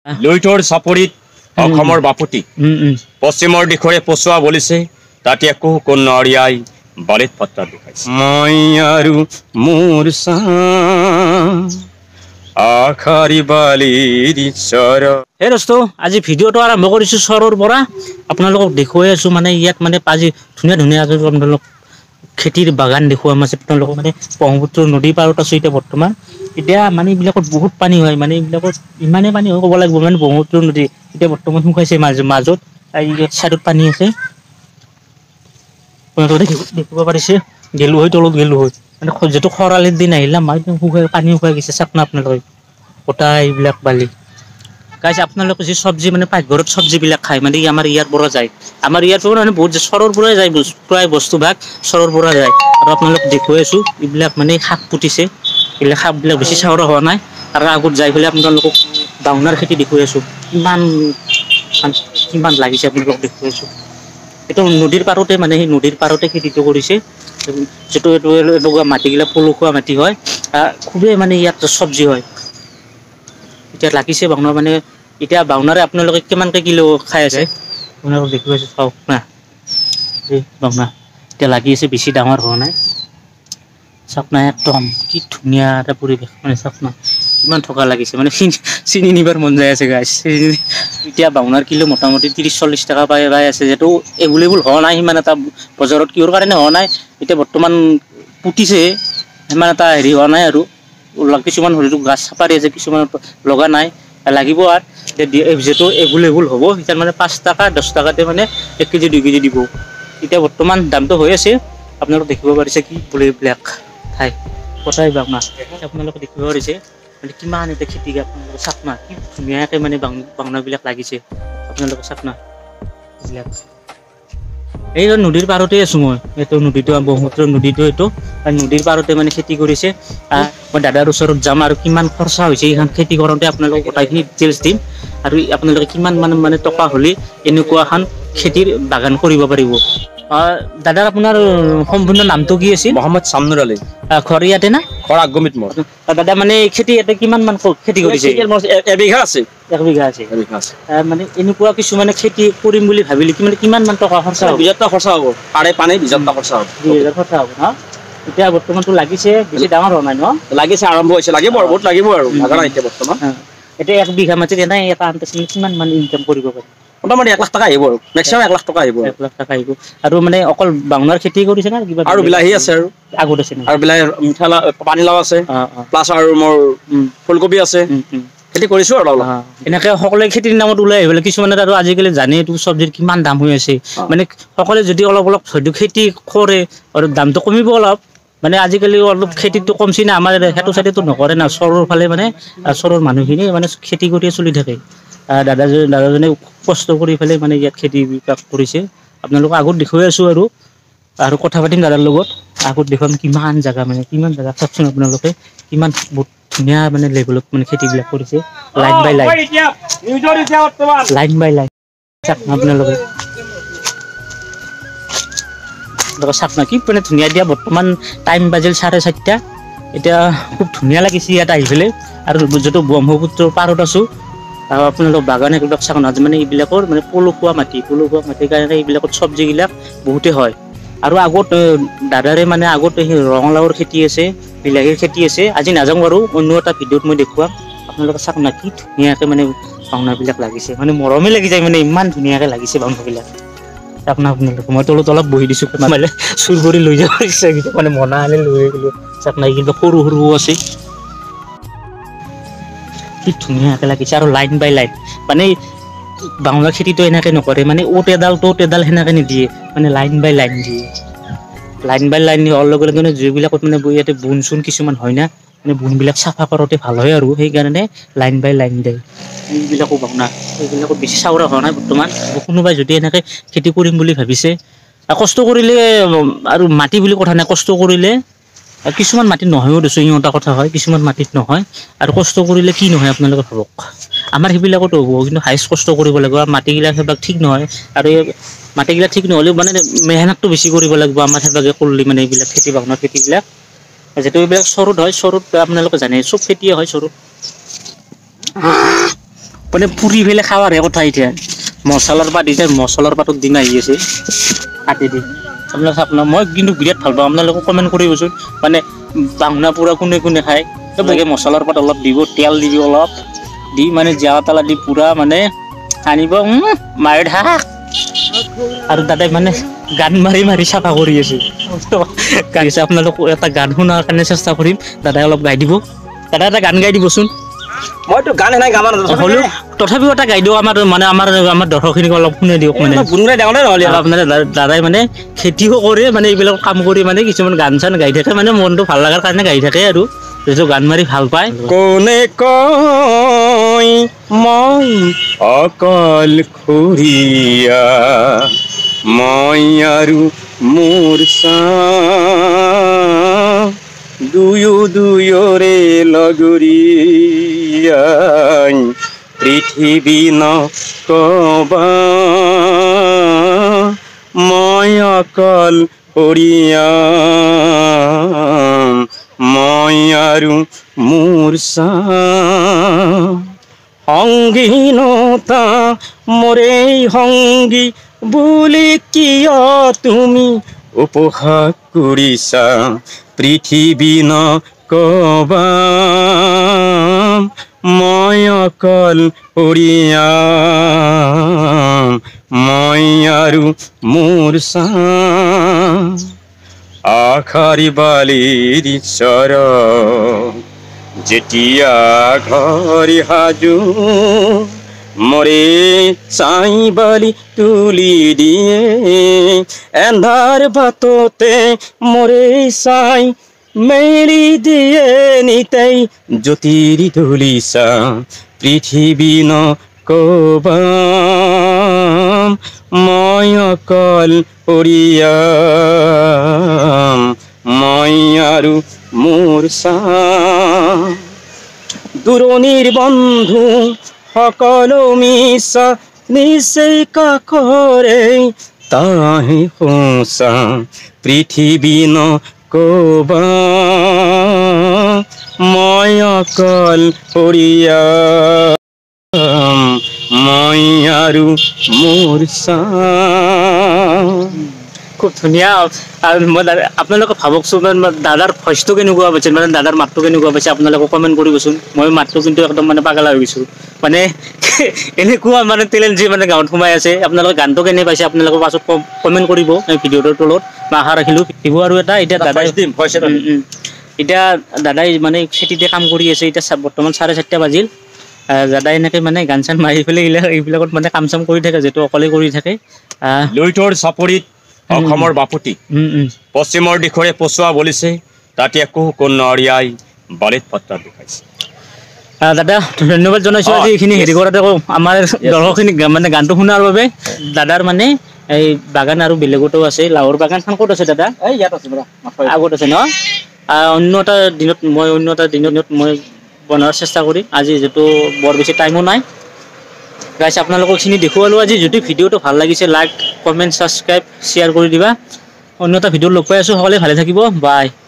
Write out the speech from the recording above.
লুইটৰ চাপৰিত অসমৰ বাপুতি পশ্চিমৰ দিশৰে পচোৱা বলিছে তাতে একো কোন নৰিয়াই বালিত পত্তা দুখাইছে মই আৰু মোৰ আখাৰি বালিৰ চৰ এই দোস্ত আজি ভিডিঅ'টো আৰম্ভ কৰিছোঁ চৰৰ পৰা আপোনালোকক দেখুৱাই আছোঁ মানে ইয়াত মানে আজি ধুনীয়া ধুনীয়া আপোনালোক খেতিৰ বাগান দেখুৱাম আছে আপোনালোকক মানে ব্ৰহ্মপুত্ৰ নদীৰ পাৰত আছোঁ এতিয়া বৰ্তমান এতিয়া মানে এইবিলাকত বহুত পানী হয় মানে এইবিলাকত ইমানেই পানী হয় ক'ব লাগিব মানে ব্ৰহ্মপুত্ৰ নদী এতিয়া বৰ্তমান শুকাইছে মাজত চাইডত পানী আছে আপোনালোকে দেখিব পাৰিছে গেলো হৈ তলত গেলো হৈ মানে যিটো খৰালিৰ দিন আহিলে পানী শুকাই গৈছে চাপনা আপোনালোকে গোটাই এইবিলাক বালি গাইছ আপোনালোকে যি চব্জি মানে পাকঘৰত চব্জিবিলাক খায় মানে আমাৰ ইয়াৰ পৰা যায় আমাৰ ইয়াৰ পৰা মানে বহুত চৰৰ পৰাই যায় প্ৰায় বস্তুভাগ চৰৰ পৰা যায় আৰু আপোনালোক দেখুৱাই আছোঁ এইবিলাক মানে শাক পুতিছে এইবিলাক শাকবিলাক বেছি চাউৰা হোৱা নাই আৰু আগত যাই পেলাই আপোনালোকক বাওনাৰ খেতি দেখুৱাই আছোঁ কিমান লাগিছে আপোনালোকক দেখুৱাই আছোঁ এইটো নদীৰ পাৰতে মানে সেই নদীৰ পাৰতে খেতিটো কৰিছে যিটো এনেকুৱা মাটিবিলাক পলসুৱা মাটি হয় খুবেই মানে ইয়াত চব্জি হয় এতিয়া লাগিছে বাওনাৰ মানে এতিয়া বাওনাৰে আপোনালোকে কিমানকৈ কিলো খাই আছে আপোনালোকক দেখুৱাই আছোঁ চাওক না এই বাওনা এতিয়া লাগি আছে বেছি ডাঙৰ হোৱা নাই চাওক না একদম কি ধুনীয়া এটা পৰিৱেশ মানে চাওক না কিমান থকা লাগিছে মানে চিনি নিবাৰ মন যায় আছে গাইছ এতিয়া বাওনাৰ কিলো মোটামুটি 30-40 টকা পাই আছে যিহেতু এভেইলেবল হোৱা নাই সিমান এটা বজাৰত কিহৰ কাৰণে হোৱা নাই এতিয়া বৰ্তমান পুতিছে সিমান এটা হেৰি হোৱা নাই আৰু কিছুমান হয়তো গাছ চাপাৰি আছে কিছুমান লগা নাই লাগিব আৰু যিহেতু এভেইলেবল হ'ব এতিয়া মানে 5 টকা 10 টকাতে মানে 1 কেজি 2 কেজি দিব এতিয়া বৰ্তমান দামটো হৈ আছে আপোনালোকে দেখিব পাৰিছে কি ব্লেক ঠাই কটাই বাওনা আপোনালোকে দেখিব পাৰিছে মানে কিমান এটা খেতি আপোনালোকে চাওক না কি ধুনীয়াকৈ মানে বাওনাবিলাক লাগিছে আপোনালোকে চাওক না এইবিলাক এই নদীৰ পাৰতে আছোঁ মই এইটো নদীটো ব্ৰহ্মপুত্ৰ নদীটো এইটো নদীৰ পাৰতে মানে খেতি কৰিছে মই দাদাৰ ওচৰত যাম আৰু কিমান খৰচা হৈছে এইখন খেতি কৰোঁতে আপোনালোকক গোটেইখিনি ডিটেইলছ দিম আৰু আপোনালোকে কিমান মানে টকা হ'লে এনেকুৱা এখন খেতিৰ বাগান কৰিব পাৰিব দাদাৰ আপোনাৰ সম্পূৰ্ণ নামটো কি আছিল মহম্মদ শামনুৰ আলী ঘৰ ইয়াতে না ঘৰ আগমিত মোৰ দাদা মানে খেতি ইয়াতে কিমান মান খেতি কৰিছে 1 বিঘা আছে 1 বিঘা আছে মানে এনেকুৱা কিছুমানে খেতি কৰিম বুলি ভাবিলে কিমান মান টকা খৰচা হ'ব 20,000 টকা খৰচা হ'ব পাৰে পানী 20,000 টকা খৰচা হ'ব 20,000 খৰচা হ'ব না এতিয়া বৰ্তমানটো লাগিছে বেছি ডাঙৰ হোৱা নাই ন লাগিছে আৰম্ভ হৈছে লাগিব আৰু বহুত লাগিব আৰু ভাগৰ আহিছে বৰ্তমান এতিয়া 1 বিঘা মাটিত এনে এটা কিমান মান ইনকাম কৰিব পাৰি মোটামুটি 1 লাখ টকা আহিব আৰু মেক্সিমাম 1 লাখ টকা আহিব 1 লাখ টকা আহিব আৰু মানে অকল বাওনাৰ খেতি কৰিছে না কিবা আৰু বিলাহী আছে আৰু আগত আছে আৰু বিলাহী মিঠা পানীলাও আছে প্লাছ আৰু মোৰ ফুলকবি আছে খেতি কৰিছোঁ আৰু অলপ এনেকৈ সকলোৱে খেতিৰ নামত ওলাই আহিবলৈ কিছুমানে আৰু আজিকালি জানে এইটো চব্জিৰ কিমান দাম হৈ আছে মানে সকলোৱে যদি অলপ হয়তো খেতি কৰে আৰু দামটো কমিব অলপ মানে আজিকালি অলপ খেতিটো কমছি না আমাৰ সেইটো চাইডেতো নকৰে না চৰৰ ফালে মানে চৰৰ মানুহখিনি মানে খেতি কৰিয়ে চলি থাকে দাদাজনে কষ্ট কৰি পেলাই মানে ইয়াত খেতি কৰিছে আপোনালোকক আগত দেখুৱাই আছোঁ আৰু কথা পাতিম দাদাৰ লগত আগত দেখুৱাম কিমান জেগা চাওকচোন আপোনালোকে কিমান বহুত ধুনীয়া মানে লেভেলত মানে খেতিবিলাক কৰিছে লাইন বাই লাইন চাওক আপোনালোকে চাওক না কি মানে ধুনীয়া দিয়া বৰ্তমান টাইম বাজিল 4:30 এতিয়া খুব ধুনীয়া লাগিছে ইয়াত আহি পেলাই আৰু যিটো ব্ৰহ্মপুত্ৰৰ পাৰত আছোঁ আপোনালোক বাগান এইবিলাক চাওক না মানে এইবিলাকৰ মানে পলসুৱা মাটিৰ কাৰণে এইবিলাকত চব্জিবিলাক বহুতেই হয় আৰু আগত দাদাৰে মানে আগত সেই ৰঙালাওৰ খেতি আছে বিলাহীৰ খেতি আছে আজি নাযাওঁ বাৰু অন্য এটা ভিডিঅ'ত মই দেখুৱাম আপোনালোকে চাওক না কি ধুনীয়াকৈ মানে বাওনাবিলাক লাগিছে মানে মৰমেই লাগি যায় মানে ইমান ধুনীয়াকৈ লাগিছে বাওনাবিলাক আপোনালোকে মই তলত অলপ বহি দিছোঁ মানে চুৰ কৰি লৈ যাব ইচ্ছা মানে মনা আনি লৈ গ'লোঁ চাওক না কিন্তু সৰু আছে কি ধুনীয়াকৈ লাগিছে আৰু লাইন বাই লাইন মানে বাওনাৰ খেতিটো এনেকৈ নকৰে মানে ত'ত এডাল সেনেকৈ নিদিয়ে মানে লাইন বাই লাইন দিয়ে হোৱাৰ লগে লগে যিবিলাকত মানে ইয়াতে বুন চুন কিছুমান হয় না মানে বুনবিলাক চাফা কৰোঁতে ভাল হয় আৰু সেইকাৰণে লাইন বাই লাইন দিয়ে এইবিলাকো বাওনা এইবিলাকত বেছি চাউৰা হোৱা নাই বৰ্তমান কোনোবাই যদি এনেকৈ খেতি কৰিম বুলি ভাবিছে কষ্ট কৰিলে আৰু মাটি বুলি কথা নাই কষ্ট কৰিলে কিছুমান মাটিত নহয়ও দেচোন এটা কথা হয় কিছুমান মাটিত নহয় আৰু কষ্ট কৰিলে কি নহয় আপোনালোকে ভাবক আমাৰ সেইবিলাকতো হ'ব কিন্তু হাইষ্ট কষ্ট কৰিব লাগিব আৰু মাটিবিলাক সেইবিলাক ঠিক নহয় আৰু মাটিবিলাক ঠিক নহ'লেও মানে মেহনতটো বেছি কৰিব লাগিব আমাৰ সেইভাগে কৰিলে মানে এইবিলাক খেতি বাওনাৰ খেতিবিলাক যিহেতু এইবিলাক চৰুত হয় চৰুত আপোনালোকে জানে চব খেতিয়ে হয় চৰুত মানে পুৰি ফেলে খাৱাৰহে কথা এতিয়া মছলাৰ পাত এতিয়া মছলাৰ পাতত দিন আহি আছে কাটি দি আপোনাৰ মই কিন্তু বিৰাট ভাল পাওঁ আপোনালোকে কমেণ্ট কৰিবচোন মানে বাংনা পুৰা কোনে কোনে খায় লাগে মছলাৰ পাত অলপ দিব তেল দিব অলপ দি মানে জিৰা তালা দি পুৰা মানে আনিব মাৰি থাক আৰু তাতে মানে গান মাৰি মাৰি চাফা কৰি আছে গাইছে আপোনালোক এটা গান শুনাৰ কাৰণে চেষ্টা কৰিম দাদাই অলপ গাই দিব দাদা এটা গান গাই দিবচোন মইতো গান নাই গাব হ'লেও তথাপিও এটা গাই দিওঁ আমাৰ মানে আমাৰ দৰ্শকখিনিক অলপ শুনাই দিয়ক মানে আপোনাৰ দাদাই মানে খেতিও কৰে মানে এইবিলাক কাম কৰি মানে কিছুমান গান চান গাই থাকে মানে মনটো ভাল লগাৰ কাৰণে গাই থাকে আৰু যিটো গান মাৰি ভাল পায় কোনে কয় মই অকল খুৰীয়া মই আৰু মোৰ দুয়োৰে লগৰীয়া পৃথিৱী নকবা মই অকল খুৰীয়া মই আৰু মোৰ সংগীনতা মোৰে সংগী বুলি কিয় তুমি উপহাস কৰিছা পৃথিৱী নকবা মই অকল খুৰীয়া মই আৰু মোৰ আখাৰি বালিৰ চৰ যেতিয়া ঘৰি সাজু মৰে চাই বালি তুলি দিয়ে এন্ধাৰ বাটতে মৰে চাই মেলি দিয়ে নিতাই জ্যোতিৰ তুলিছা পৃথিৱী নকবা মই অকল খুৰীয়া মই আৰু মোৰ দূৰণিৰ বন্ধু সকলো মিছা নিচেই কাষৰে তাহি সঁচা পৃথিৱী নকবা মই অকল খুৰীয়া মই আৰু মোৰ খুব ধুনীয়া আৰু মই আপোনালোকে ভাবকচোন দাদাৰ ভইচটো কেনেকুৱা পাইছে মানে দাদাৰ মাতটো কেনেকুৱা পাইছে আপোনালোকে কমেণ্ট কৰিবচোন মই মাতটো কিন্তু একদম মানে পাগলা হৈ গৈছোঁ মানে এনেকুৱা মানে টেলেণ্ট যি মানে গাঁৱত সোমাই আছে আপোনালোকে গানটো কেনে পাইছে আপোনালোকে পাছত কমেণ্ট কৰিব ভিডিঅ'টোৰ তলত মই আশা ৰাখিলোঁ দিব আৰু এটা এতিয়া দাদাই এতিয়া দাদাই মানে খেতিতে কাম কৰি আছে এতিয়া বৰ্তমান 4:30 বাজিল দাদাই এনেকৈ মানে গান চান মাৰি পেলাই এইবিলাকত মানে কাম চাম কৰি থাকে যিহেতু অকলে কৰি থাকে লুইতৰ চাপৰিত অসমৰ বাপুতি পশ্চিমৰ দিশৰে পচোৱা বলিছে তাতে একো নৰিয়াই বালিত পাত্তা দুখাইছে দাদা ধন্যবাদ জনাইছোঁ আজি এইখিনি হেৰি কৰাতে আমাৰ দৰ্শকখিনিক মানে গানটো শুনাৰ বাবে দাদাৰ মানে এই বাগান আৰু বেলেগতো আছে লাওৰ বাগানখন ক'ত আছে দাদা ইয়াত আছে আগত আছে ন অন্য এটা দিনত মই বনোৱাৰ চেষ্টা কৰিম আজি যিহেতু বৰ বেছি টাইমো নাই গাইছ আপোনালোকক এইখিনি দেখুৱালোঁ আজি যদি ভিডিঅ'টো ভাল লাগিছে লাইক কমেণ্ট ছাবস্ক্ৰাইব শ্বেয়াৰ কৰি দিবা অন্য এটা ভিডিঅ'ত লগ পাই আছোঁ সকলোৱে ভালে থাকিব বাই